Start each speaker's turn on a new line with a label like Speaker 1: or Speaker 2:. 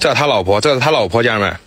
Speaker 1: 这是他老婆，这是他老婆，家人们。